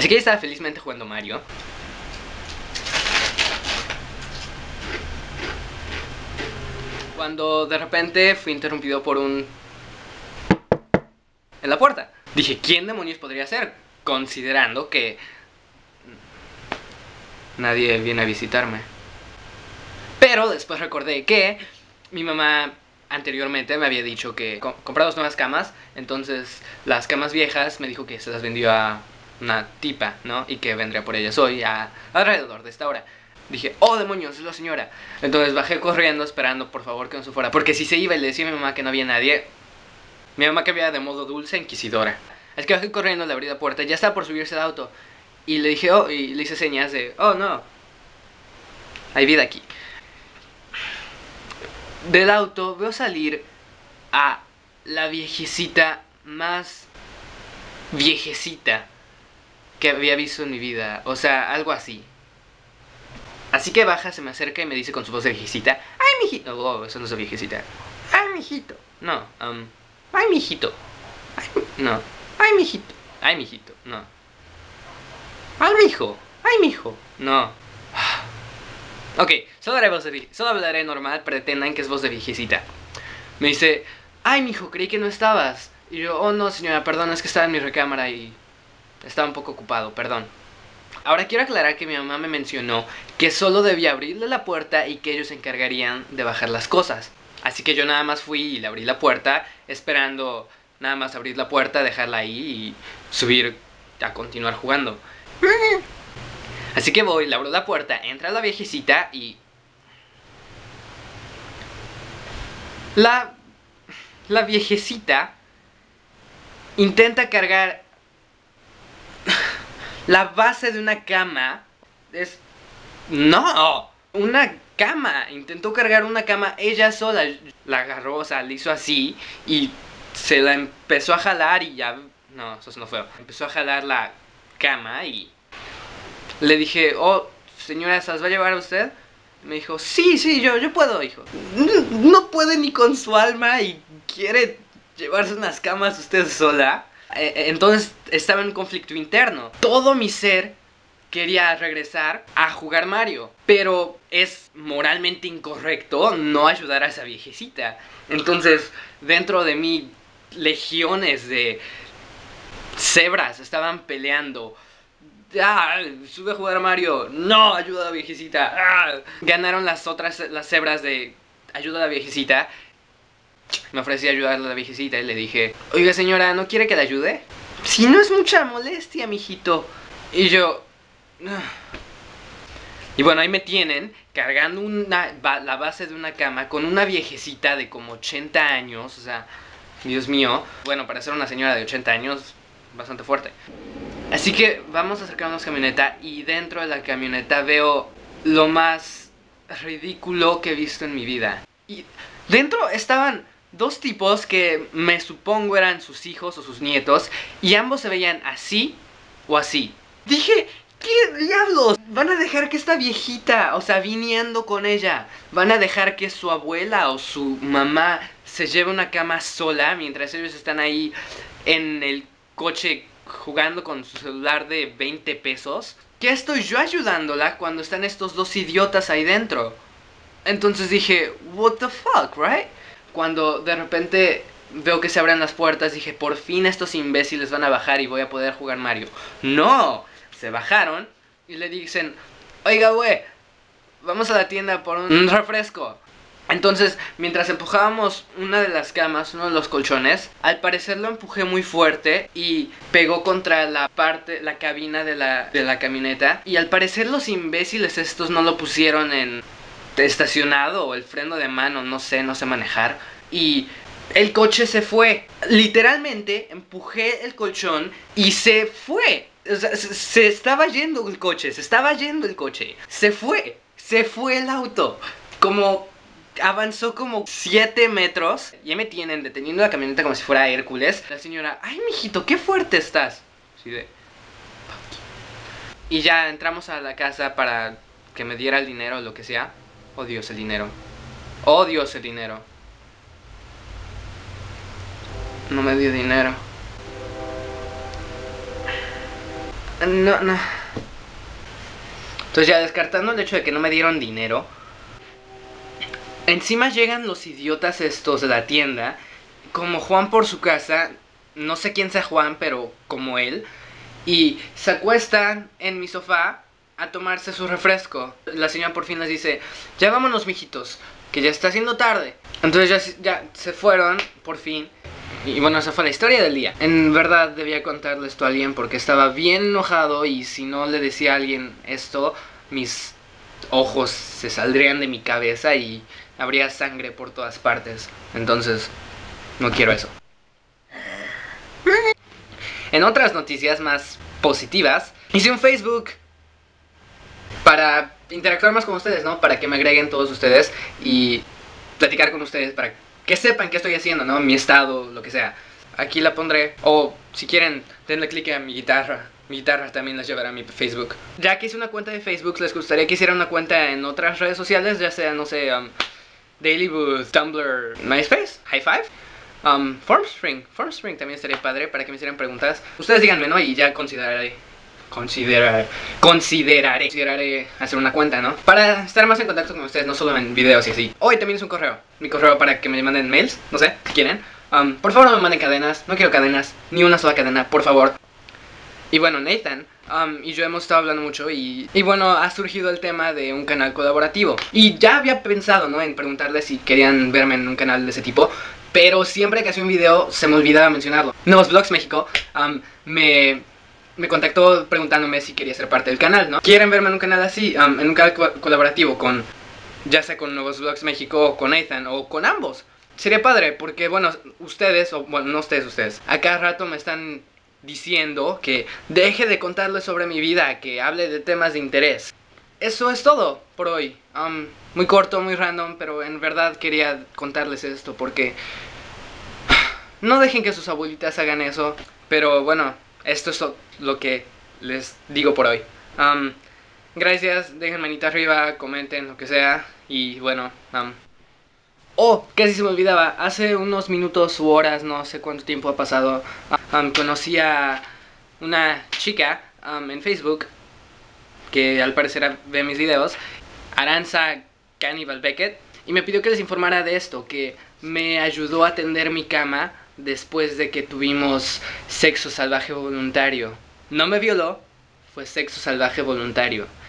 Así que ella estaba felizmente jugando Mario. Cuando de repente fui interrumpido por un... en la puerta. Dije, ¿quién demonios podría ser? Considerando que... nadie viene a visitarme. Pero después recordé que mi mamá anteriormente me había dicho que compraba 2 nuevas camas. Entonces las camas viejas me dijo que se las vendió a una tipa, ¿no? Y que vendría por ellas hoy alrededor de esta hora. Dije, oh demonios, es la señora. Entonces bajé corriendo esperando por favor que no se fuera, porque si se iba y le decía a mi mamá que no había nadie, mi mamá que había de modo dulce inquisidora. Es que bajé corriendo, le abrí la puerta, ya estaba por subirse al auto. Y le dije, oh, y le hice señas de, oh no, hay vida aquí. Del auto veo salir a la viejecita más viejecita que había visto en mi vida. O sea, algo así. Así que baja, se me acerca y me dice con su voz de viejecita, ay mijito. Oh, eso no es viejecita. Ay mijito. No, ay mijito. Ay, no. Ay mijito. Ay mijito. No. Ay mijo. Ay mijo. No. Ok, solo hablaré normal, pretendan que es voz de viejecita. Me dice, ay mijo, creí que no estabas. Y yo, oh no señora, perdón, es que estaba en mi recámara y estaba un poco ocupado, perdón. Ahora quiero aclarar que mi mamá me mencionó que solo debía abrirle la puerta y que ellos se encargarían de bajar las cosas. Así que yo nada más fui y le abrí la puerta, esperando nada más abrir la puerta, dejarla ahí y subir a continuar jugando. Así que voy, le abro la puerta, entra la viejecita y... La viejecita intenta cargar la base de una cama. ¡No! Una cama. Intentó cargar una cama ella sola. La agarró, o sea, le hizo así y se la empezó a jalar y ya... No, eso no fue. Empezó a jalar la cama y... Le dije, oh, señora, ¿se las va a llevar a usted? Me dijo, sí, yo puedo, hijo. No puede ni con su alma y quiere llevarse unas camas usted sola. Entonces estaba en un conflicto interno. Todo mi ser quería regresar a jugar Mario, pero es moralmente incorrecto no ayudar a esa viejecita. Entonces, dentro de mí, legiones de cebras estaban peleando. Sube a jugar a Mario. No, ayuda a la viejecita. Ganaron las cebras de ayuda a la viejecita. Me ofrecí a ayudarle a la viejecita y le dije, oiga señora, ¿no quiere que la ayude? Si no es mucha molestia, mijito. Y yo... Y bueno, ahí me tienen cargando la base de una cama con una viejecita de como 80 años. O sea, Dios mío. Bueno, para ser una señora de 80 años, bastante fuerte. Así que vamos a acercarnos a la camioneta y dentro de la camioneta veo lo más ridículo que he visto en mi vida. Y dentro estaban 2 tipos que me supongo eran sus hijos o sus nietos y ambos se veían así o así. Dije, ¿qué diablos? Van a dejar que esta viejita, o sea, viniendo con ella, van a dejar que su abuela o su mamá se lleve una cama sola mientras ellos están ahí en el coche jugando con su celular de 20 pesos. ¿Qué estoy yo ayudándola cuando están estos 2 idiotas ahí dentro? Entonces dije, what the fuck, right? Cuando de repente veo que se abren las puertas, dije, por fin estos imbéciles van a bajar y voy a poder jugar Mario. ¡No! Se bajaron y le dicen, oiga, güey, vamos a la tienda por un refresco. Entonces, mientras empujábamos una de las camas, uno de los colchones, al parecer lo empujé muy fuerte y pegó contra la cabina de la camioneta. Y al parecer los imbéciles estos no lo pusieron en estacionado o el freno de mano, no sé manejar. Y el coche se fue. Literalmente empujé el colchón y se fue. O sea, se estaba yendo el coche, se fue el auto. Avanzó como 7 metros. Ya me tienen deteniendo la camioneta como si fuera Hércules. La señora, ay mijito, qué fuerte estás. Así de... Y ya entramos a la casa para que me diera el dinero o lo que sea. Oh Dios, el dinero. Oh Dios, el dinero. No me dio dinero. No, no. Entonces ya descartando el hecho de que no me dieron dinero, encima llegan los idiotas estos de la tienda, como Juan por su casa, no sé quién sea Juan, pero como él, y se acuestan en mi sofá a tomarse su refresco. La señora por fin les dice, ya vámonos mijitos, que ya está haciendo tarde. Entonces ya se fueron, por fin. Y bueno, esa fue la historia del día. En verdad debía contarle esto a alguien porque estaba bien enojado y si no le decía a alguien esto, mis ojos se saldrían de mi cabeza y habría sangre por todas partes. Entonces, no quiero eso. En otras noticias más positivas, hice un Facebook para interactuar más con ustedes, ¿no? Para que me agreguen todos ustedes y platicar con ustedes para que sepan qué estoy haciendo, ¿no? Mi estado, lo que sea. Aquí la pondré. O si quieren, denle clic a mi guitarra. Mi guitarra también les llevará a mi Facebook. Ya que hice una cuenta de Facebook, ¿les gustaría que hiciera una cuenta en otras redes sociales? Ya sea, no sé, Daily Booth, Tumblr, MySpace, High Five. Formspring también estaría padre para que me hicieran preguntas. Ustedes díganme, ¿no? Y ya consideraré hacer una cuenta, ¿no? Para estar más en contacto con ustedes, no solo en videos y así. Hoy también es un correo. Mi correo para que me manden mails, no sé, si quieren. Por favor no me manden cadenas, no quiero cadenas, ni una sola cadena, por favor. Y bueno, Nathan y yo hemos estado hablando mucho y bueno, ha surgido el tema de un canal colaborativo. Y ya había pensado, ¿no? En preguntarles si querían verme en un canal de ese tipo. Pero siempre que hacía un video se me olvidaba mencionarlo. Nuevos Vlogs México me contactó preguntándome si quería ser parte del canal, ¿no? ¿Quieren verme en un canal así? En un canal colaborativo con, ya sea con Nuevos Vlogs México o con Nathan o con ambos. Sería padre porque, bueno, ustedes, o bueno, no ustedes, a cada rato me están diciendo que deje de contarles sobre mi vida, que hable de temas de interés. Eso es todo por hoy. Muy corto, muy random, pero en verdad quería contarles esto porque no dejen que sus abuelitas hagan eso. Pero bueno, esto es lo que les digo por hoy. Gracias, dejen manita arriba, comenten lo que sea. Y bueno, oh, casi se me olvidaba. Hace unos minutos u horas, no sé cuánto tiempo ha pasado, conocí a una chica en Facebook que al parecer ve mis videos, Aranza Cannibal Beckett, y me pidió que les informara de esto, que me ayudó a tender mi cama después de que tuvimos sexo salvaje voluntario. No me violó, fue sexo salvaje voluntario.